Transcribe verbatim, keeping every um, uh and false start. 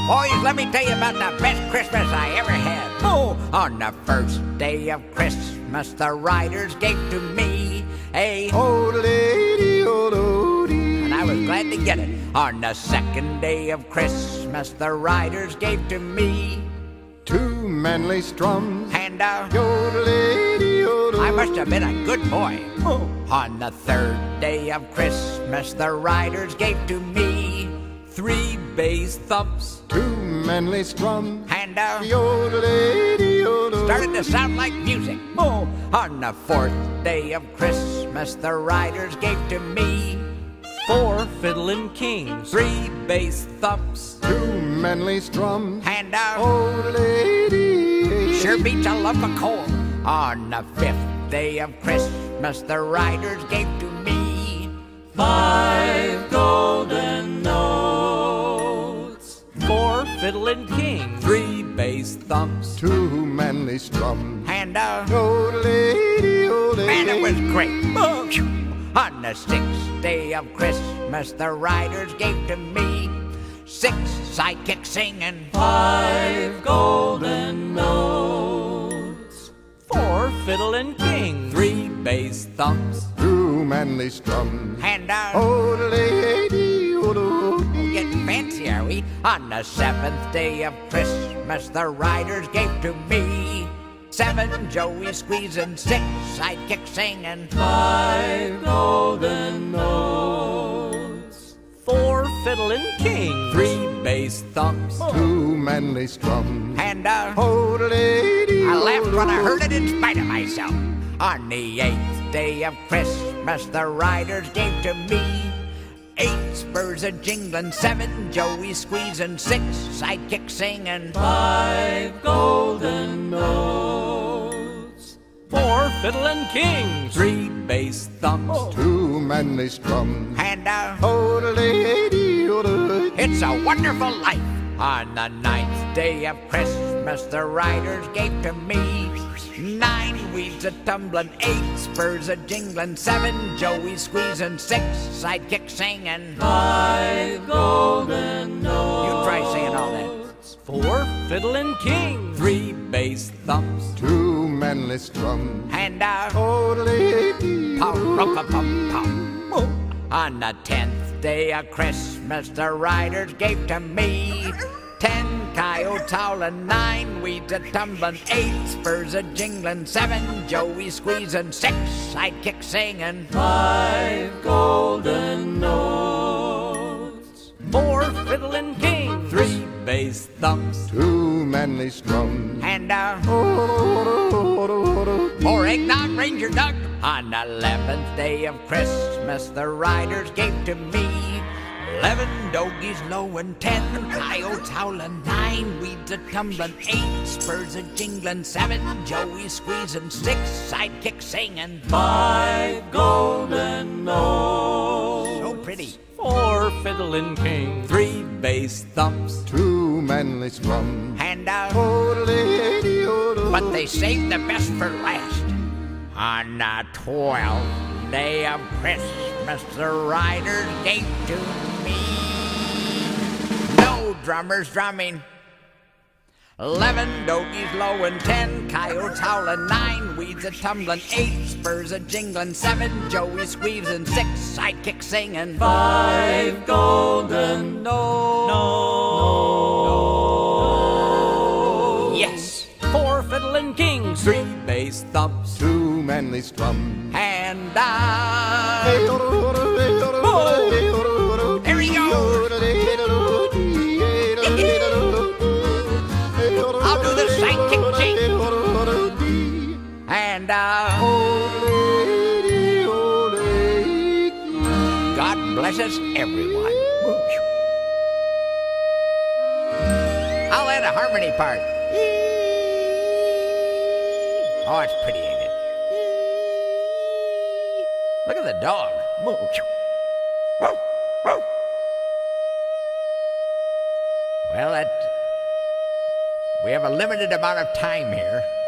Boys, let me tell you about the best Christmas I ever had. Oh, on the first day of Christmas, the riders gave to me a oh-de-dee-oh-do-dee. And I was glad to get it. On the second day of Christmas, the riders gave to me two manly strums and a yodel-dee-oh-do. I must have been a good boy. Oh. On the third day of Christmas, the riders gave to me three bass thumps, two manly strums and a yodel-dee-oh-do. started to sound like music. Oh. On the fourth day of Christmas, the riders gave to me four fiddlin' kings, three bass thumps, two manly strums, and a oh-de-dee. sure beats a lump of coal. On the fifth day of Christmas, the riders gave to me five golden notes, four fiddlin' kings, three bass thumps, two manly strums, and a yodel-dee-oh-dee. man, it was great. Oh. On the sixth day of Christmas, the riders gave to me six sidekicks singing five golden notes, four fiddlin' kings, three bass thumps, two manly strums, and a oh-de-dee-oh-do. getting fancy, are we? On the seventh day of Christmas, the riders gave to me seven Joey squeezing, six sidekicks singing five golden notes, four fiddlin' kings, three bass thumps, two manly strums, and a oh-de-dee-oh-do. I laughed when I heard it in spite of myself. On the eighth day of Christmas, the riders gave to me eight spurs a jingling, seven Joey squeezing, six sidekicks singing five golden notes, four fiddlin' kings, three bass thumps, two manly strums, and a oh-de-dee-oh-do. it's a wonderful life. On the ninth day of Christmas, the riders gave to me nine weeds a tumbling, eight spurs a jingling, seven Joey squeezing, six sidekicks singing five golden notes. You try saying all that. Four fiddlin' kings, Three bass thumps, two manly strums, and a oh-de-dee-oh-do. pum-pum-pum-pum. On the tenth day of Christmas, the riders gave to me ten coyotes howling, nine weeds a tumbling, eight spurs a jingling, seven Joey squeezing, six sidekicks singing five golden notes, four fiddlin' kings, three bass thumps, two manly strums, and a oh-de-dee-oh-do. more eggnog, Ranger Doug. On the eleventh day of Christmas, the riders gave to me eleven dogies lowing, ten coyotes howling, nine weeds a tumbling, eight spurs a jingling, seven Joey squeezing, six sidekicks singing five golden notes, so pretty, four fiddlin' kings, three bass thumps, two manly strums, and a oh-de-dee-oh-do. but they saved the best for last. On the twelfth day of Christmas, the riders gave to me no drummers drumming, eleven dogies lowing, ten coyotes howling, nine weeds a tumbling, eight spurs a jingling, seven Joey squeezing, six sidekicks singing five golden notes. Yes, Four fiddlin' kings, three bass thumps, two manly strums, and I. There he goes. I'll do the sidekick jig. And uh, God bless us, everyone. I'll add a harmony part. Oh, it's pretty, ain't it? Look at the dog. Well, that we have a limited amount of time here.